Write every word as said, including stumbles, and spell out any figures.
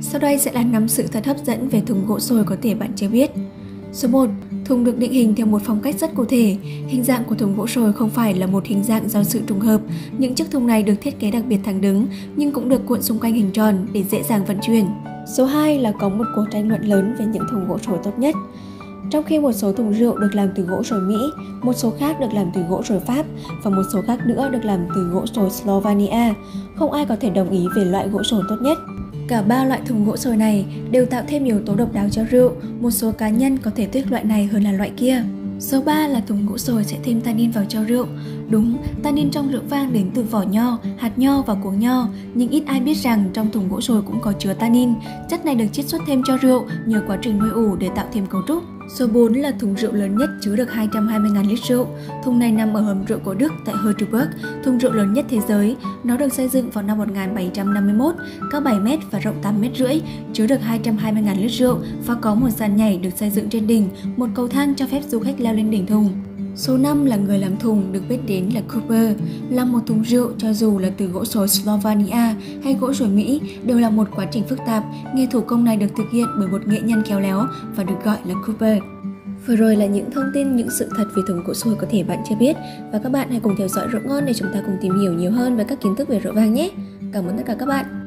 Sau đây sẽ là năm sự thật hấp dẫn về thùng gỗ sồi có thể bạn chưa biết. Số một. Thùng được định hình theo một phong cách rất cụ thể. Hình dạng của thùng gỗ sồi không phải là một hình dạng do sự trùng hợp. Những chiếc thùng này được thiết kế đặc biệt thẳng đứng nhưng cũng được cuộn xung quanh hình tròn để dễ dàng vận chuyển. Số hai là có một cuộc tranh luận lớn về những thùng gỗ sồi tốt nhất. Trong khi một số thùng rượu được làm từ gỗ sồi Mỹ, một số khác được làm từ gỗ sồi Pháp và một số khác nữa được làm từ gỗ sồi Slovenia, không ai có thể đồng ý về loại gỗ sồi tốt nhất. Cả ba loại thùng gỗ sồi này đều tạo thêm yếu tố độc đáo cho rượu, một số cá nhân có thể thích loại này hơn là loại kia. Số ba là thùng gỗ sồi sẽ thêm tannin vào cho rượu. Đúng, tannin trong rượu vang đến từ vỏ nho, hạt nho và cuống nho, nhưng ít ai biết rằng trong thùng gỗ sồi cũng có chứa tannin. Chất này được chiết xuất thêm cho rượu nhờ quá trình nuôi ủ để tạo thêm cấu trúc. Số bốn là thùng rượu lớn nhất chứa được hai trăm hai mươi nghìn lít rượu. Thùng này nằm ở hầm rượu của Đức tại Heidelberg, thùng rượu lớn nhất thế giới. Nó được xây dựng vào năm một nghìn bảy trăm năm mươi mốt, cao bảy mét và rộng tám mét rưỡi, chứa được hai trăm hai mươi nghìn lít rượu và có một sàn nhảy được xây dựng trên đỉnh, một cầu thang cho phép du khách leo lên đỉnh thùng. Số năm là người làm thùng được biết đến là Cooper. Làm một thùng rượu cho dù là từ gỗ sồi Slovenia hay gỗ sồi Mỹ đều là một quá trình phức tạp. Nghề thủ công này được thực hiện bởi một nghệ nhân khéo léo và được gọi là Cooper. Vừa rồi là những thông tin, những sự thật về thùng gỗ sồi có thể bạn chưa biết. Và các bạn hãy cùng theo dõi Rượu Ngon để chúng ta cùng tìm hiểu nhiều hơn về các kiến thức về rượu vang nhé. Cảm ơn tất cả các bạn.